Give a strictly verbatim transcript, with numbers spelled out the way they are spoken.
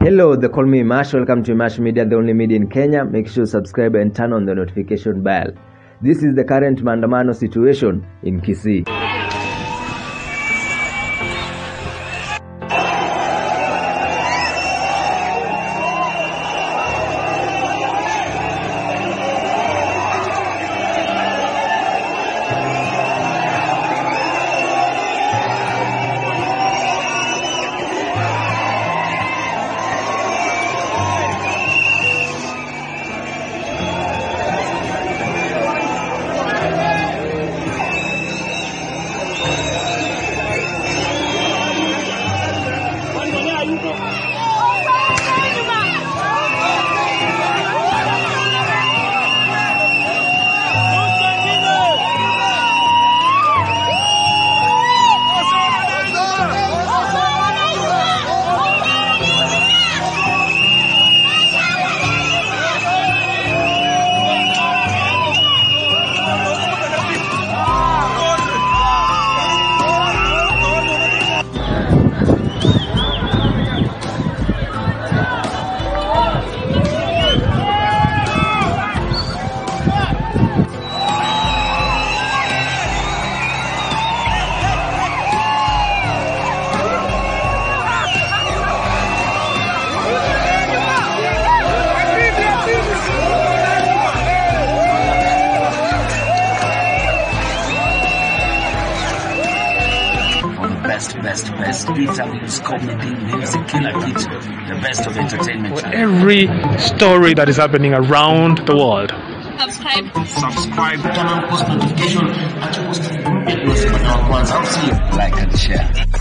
Hello, they call me Emash. Welcome to Emash Media, the only media in Kenya. Make sure you subscribe and turn on the notification bell. This is the current maandamano situation in Kisii. Best, best, best interviews, comedy, music, killer kids, the best of entertainment. For every story that is happening around the world. Subscribe. Subscribe. Turn on post notification. And post notification. Like and share.